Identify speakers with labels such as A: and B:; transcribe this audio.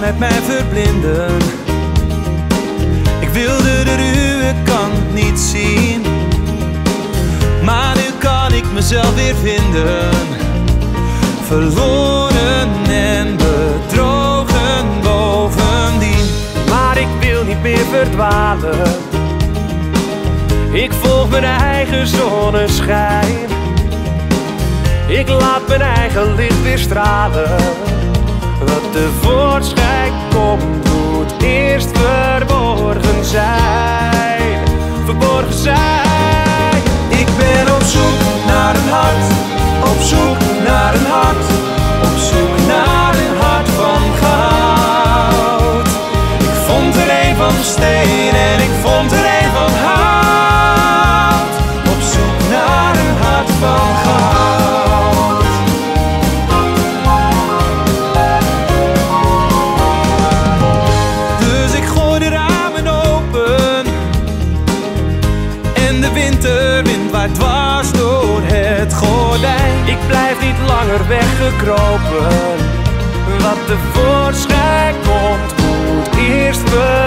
A: schoonheid mij verblinden. Ik wilde de ruwe kant niet zien, maar nu kan ik mezelf weer vinden. Verloren en bedrogen bovendien. Maar ik wil niet meer verdwalen, ik volg mijn eigen zonneschijn. Ik laat mijn eigen licht weer stralen. Wat tevoorschijn komt, moet eerst verborgen zijn. Verborgen zijn. Ik ben op zoek naar een hart, op zoek naar een hart, op zoek naar een hart van goud. Ik vond er een van steen en ik vond er een van hout. Op zoek naar een hart van goud. Dus ik gooi de ramen open en de winterwind waait dwars door het gordijn. Ik blijf niet langer weggekropen. Wat tevoorschijn komt, moet eerst